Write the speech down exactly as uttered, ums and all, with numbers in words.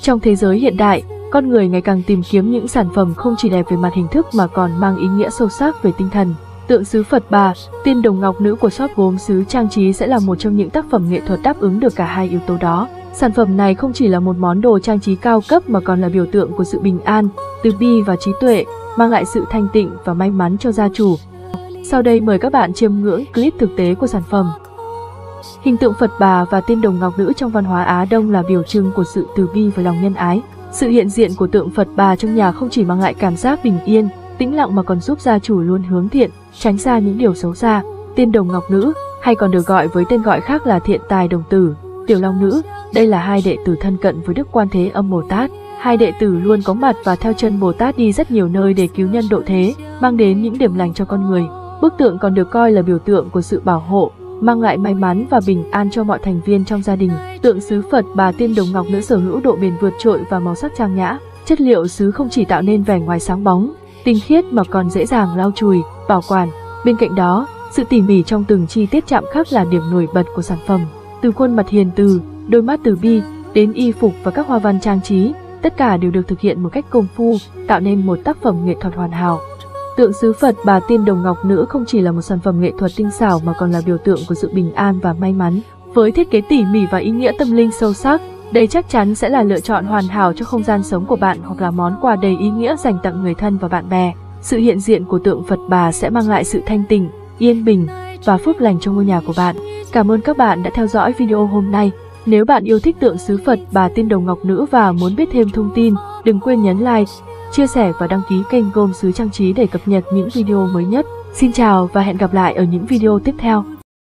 Trong thế giới hiện đại, con người ngày càng tìm kiếm những sản phẩm không chỉ đẹp về mặt hình thức mà còn mang ý nghĩa sâu sắc về tinh thần. Tượng sứ Phật Bà, tiên đồng ngọc nữ của shop gốm sứ trang trí sẽ là một trong những tác phẩm nghệ thuật đáp ứng được cả hai yếu tố đó. Sản phẩm này không chỉ là một món đồ trang trí cao cấp mà còn là biểu tượng của sự bình an, từ bi và trí tuệ, mang lại sự thanh tịnh và may mắn cho gia chủ. Sau đây mời các bạn chiêm ngưỡng clip thực tế của sản phẩm. Hình tượng Phật Bà và tiên đồng ngọc nữ trong văn hóa Á Đông là biểu trưng của sự từ bi và lòng nhân ái. Sự hiện diện của tượng Phật Bà trong nhà không chỉ mang lại cảm giác bình yên, tĩnh lặng mà còn giúp gia chủ luôn hướng thiện, tránh xa những điều xấu xa. Tiên đồng ngọc nữ, hay còn được gọi với tên gọi khác là Thiện Tài Đồng Tử, Tiểu Long Nữ, đây là hai đệ tử thân cận với Đức Quan Thế Âm Bồ Tát. Hai đệ tử luôn có mặt và theo chân Bồ Tát đi rất nhiều nơi để cứu nhân độ thế, mang đến những điểm lành cho con người. Bức tượng còn được coi là biểu tượng của sự bảo hộ, mang lại may mắn và bình an cho mọi thành viên trong gia đình. Tượng sứ Phật Bà tiên đồng ngọc nữ sở hữu độ bền vượt trội và màu sắc trang nhã. Chất liệu sứ không chỉ tạo nên vẻ ngoài sáng bóng, tinh khiết mà còn dễ dàng lau chùi, bảo quản. Bên cạnh đó, sự tỉ mỉ trong từng chi tiết chạm khắc là điểm nổi bật của sản phẩm. Từ khuôn mặt hiền từ, đôi mắt từ bi, đến y phục và các hoa văn trang trí, tất cả đều được thực hiện một cách công phu, tạo nên một tác phẩm nghệ thuật hoàn hảo. Tượng sứ Phật Bà tiên đồng ngọc nữ không chỉ là một sản phẩm nghệ thuật tinh xảo mà còn là biểu tượng của sự bình an và may mắn. Với thiết kế tỉ mỉ và ý nghĩa tâm linh sâu sắc, đây chắc chắn sẽ là lựa chọn hoàn hảo cho không gian sống của bạn hoặc là món quà đầy ý nghĩa dành tặng người thân và bạn bè. Sự hiện diện của tượng Phật Bà sẽ mang lại sự thanh tịnh, yên bình và phúc lành cho ngôi nhà của bạn. Cảm ơn các bạn đã theo dõi video hôm nay. Nếu bạn yêu thích tượng sứ Phật Bà tiên đồng ngọc nữ và muốn biết thêm thông tin, đừng quên nhấn like, chia sẻ và đăng ký kênh Gốm Sứ Trang Trí để cập nhật những video mới nhất. Xin chào và hẹn gặp lại ở những video tiếp theo.